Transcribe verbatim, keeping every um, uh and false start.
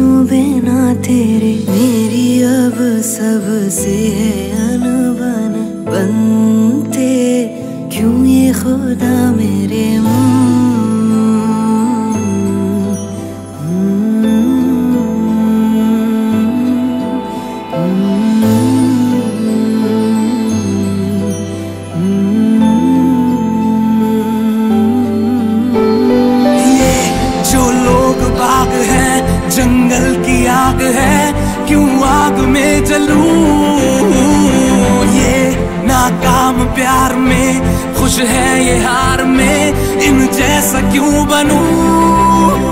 जीनू बिना तेरे मेरी अब सबसे है अनबन। बनते क्यों ये खुदा मेरे जंगल की आग है, क्यों आग में जलूं। ये नाकाम प्यार में खुश है ये हार में, इन जैसा क्यों बनूं।